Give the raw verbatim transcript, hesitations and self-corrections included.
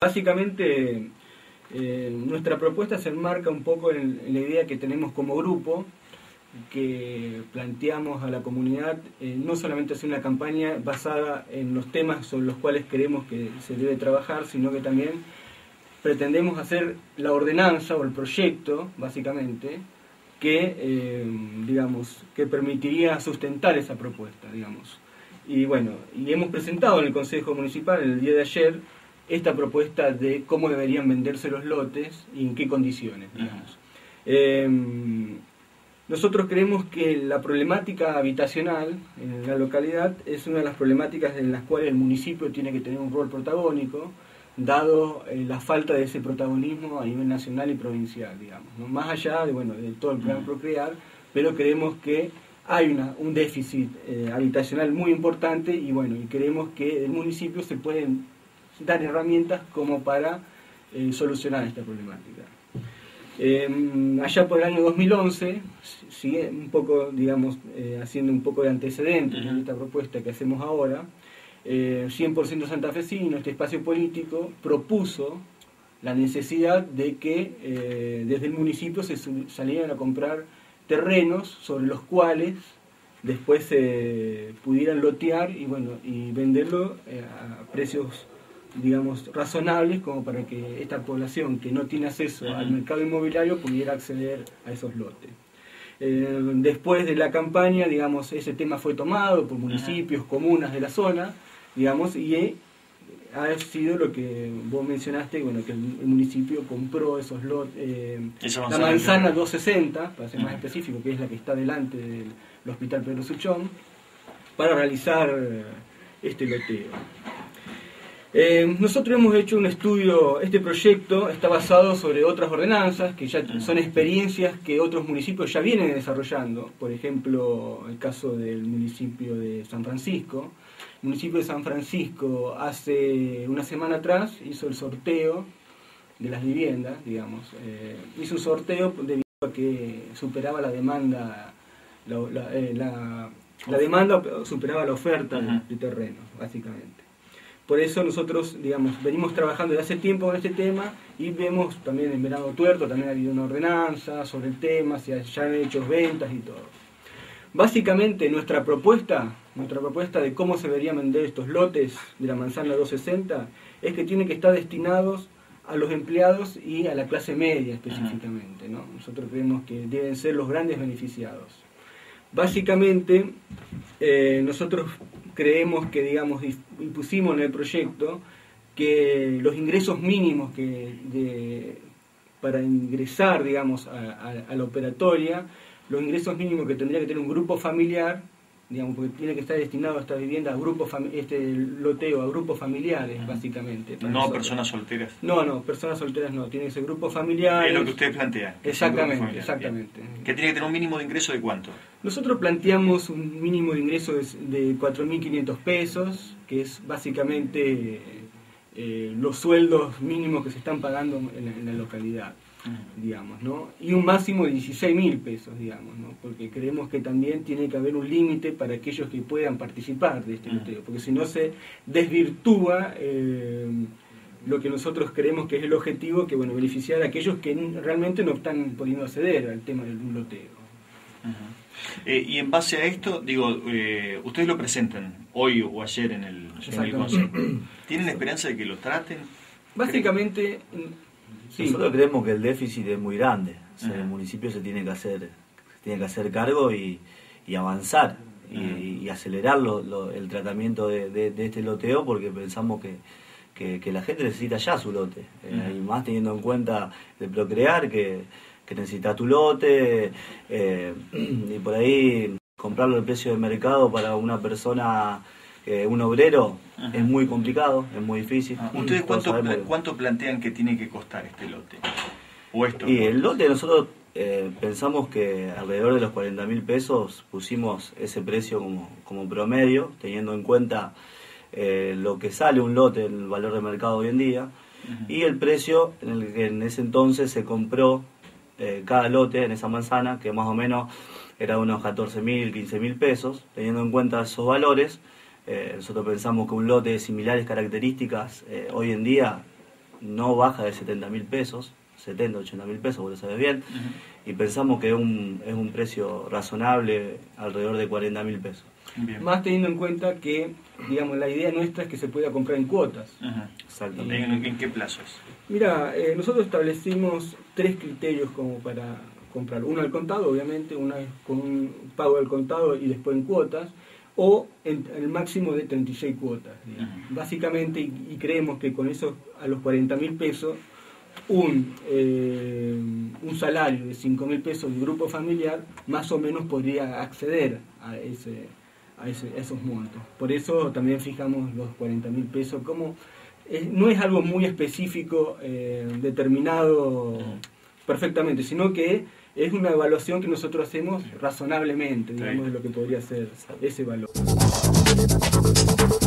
básicamente eh, nuestra propuesta se enmarca un poco en, en la idea que tenemos como grupo, que planteamos a la comunidad eh, no solamente hacer una campaña basada en los temas sobre los cuales creemos que se debe trabajar, sino que también pretendemos hacer la ordenanza o el proyecto, básicamente, que, eh, digamos, que permitiría sustentar esa propuesta, digamos. Y bueno, y hemos presentado en el Consejo Municipal el día de ayer esta propuesta de cómo deberían venderse los lotes y en qué condiciones, digamos. Eh, nosotros creemos que la problemática habitacional en la localidad es una de las problemáticas en las cuales el municipio tiene que tener un rol protagónico, dado eh, la falta de ese protagonismo a nivel nacional y provincial, digamos, ¿no? Más allá de, bueno, de todo el plan Procrear, pero creemos que hay una, un déficit eh, habitacional muy importante y bueno, y creemos que el municipio se pueden dar herramientas como para eh, solucionar esta problemática. Eh, allá por el año dos mil once, sigue un poco, digamos, eh, haciendo un poco de antecedentes en esta propuesta que hacemos ahora, eh, cien por ciento santafesino, este espacio político, propuso la necesidad de que eh, desde el municipio se salieran a comprar terrenos sobre los cuales después se eh, pudieran lotear y, bueno, y venderlo eh, a precios, digamos, razonables, como para que esta población que no tiene acceso uh-huh. al mercado inmobiliario pudiera acceder a esos lotes. Eh, después de la campaña, digamos, ese tema fue tomado por municipios, uh-huh. comunas de la zona, digamos, y eh, ha sido lo que vos mencionaste, bueno, que el, el municipio compró esos lotes, eh, la manzana doscientos sesenta, para ser uh-huh. más específico, que es la que está delante del Hospital Pedro Suchón, para realizar este loteo. Eh, nosotros hemos hecho un estudio, este proyecto está basado sobre otras ordenanzas, que ya son experiencias que otros municipios ya vienen desarrollando. Por ejemplo, el caso del municipio de San Francisco. El municipio de San Francisco hace una semana atrás hizo el sorteo de las viviendas, digamos. Eh, hizo un sorteo debido a que superaba la demanda, la, la, eh, la, la demanda superaba la oferta de, de terrenos, básicamente. Por eso nosotros, digamos, venimos trabajando desde hace tiempo con este tema y vemos también en Venado Tuerto, también ha habido una ordenanza sobre el tema, se ya han hecho ventas y todo. Básicamente nuestra propuesta, nuestra propuesta de cómo se deberían vender estos lotes de la manzana doscientos sesenta es que tienen que estar destinados a los empleados y a la clase media específicamente, ¿no? Nosotros creemos que deben ser los grandes beneficiados. Básicamente, eh, nosotros creemos que, digamos, impusimos en el proyecto que los ingresos mínimos que de, para ingresar, digamos, a, a, a la operatoria, los ingresos mínimos que tendría que tener un grupo familiar, digamos, porque tiene que estar destinado a esta vivienda, a grupos, este loteo, a grupos familiares, básicamente. No nosotros. Personas solteras. No, no, personas solteras no, tiene que ser grupos familiares. Es lo que ustedes plantean. Exactamente, exactamente. ¿Que tiene que tener un mínimo de ingreso de cuánto? Nosotros planteamos un mínimo de ingreso de, de cuatro mil quinientos pesos, que es básicamente eh, los sueldos mínimos que se están pagando en la, en la localidad, uh-huh. digamos, ¿no? Y un máximo de dieciséis mil pesos, digamos, ¿no? Porque creemos que también tiene que haber un límite para aquellos que puedan participar de este uh-huh. loteo, porque si no se desvirtúa eh, lo que nosotros creemos que es el objetivo, que, bueno, beneficiar a aquellos que realmente no están pudiendo acceder al tema del loteo. Uh-huh. Eh, y en base a esto, digo, eh, ustedes lo presentan hoy o ayer en el, en el Consejo. ¿Tienen esperanza de que lo traten? Básicamente, sí. Nosotros creemos que el déficit es muy grande. O sea, uh-huh. el municipio se tiene que hacer, se tiene que hacer cargo y, y avanzar y, uh-huh. y acelerar lo, lo, el tratamiento de, de, de este loteo, porque pensamos que, que, que la gente necesita ya su lote. Uh-huh. Eh, y más teniendo en cuenta el Procrear, que que necesitas tu lote, eh, y por ahí comprarlo al precio de mercado para una persona, eh, un obrero, uh-huh. es muy complicado, es muy difícil. Uh-huh. ¿Ustedes cuánto, pla cuánto plantean que tiene que costar este lote? ¿O esto? Y el lote nosotros eh, pensamos que alrededor de los cuarenta mil pesos pusimos ese precio como, como promedio, teniendo en cuenta eh, lo que sale un lote, el valor de mercado hoy en día, uh-huh. y el precio en el que en ese entonces se compró Eh, cada lote en esa manzana, que más o menos era de unos catorce mil, quince mil pesos. Teniendo en cuenta esos valores, eh, nosotros pensamos que un lote de similares características eh, hoy en día no baja de setenta mil pesos, setenta, ochenta mil pesos, vos lo sabés bien, uh-huh. y pensamos que es un, es un precio razonable, alrededor de cuarenta mil pesos. Bien. Más teniendo en cuenta que, digamos, la idea nuestra es que se pueda comprar en cuotas. Uh-huh. Exactamente. ¿En, ¿En qué plazos? Mira, eh, nosotros establecimos tres criterios como para comprar. Uno al contado, obviamente, una es con un pago al contado y después en cuotas, o en el máximo de treinta y seis cuotas. Uh-huh. Básicamente, y, y creemos que con eso a los cuarenta mil pesos, un, eh, un salario de cinco mil pesos de grupo familiar más o menos podría acceder a ese, a, ese, a esos montos. Por eso también fijamos los cuarenta mil pesos como eh, no es algo muy específico, eh, determinado perfectamente, sino que es una evaluación que nosotros hacemos razonablemente, digamos, de lo que podría ser ese valor.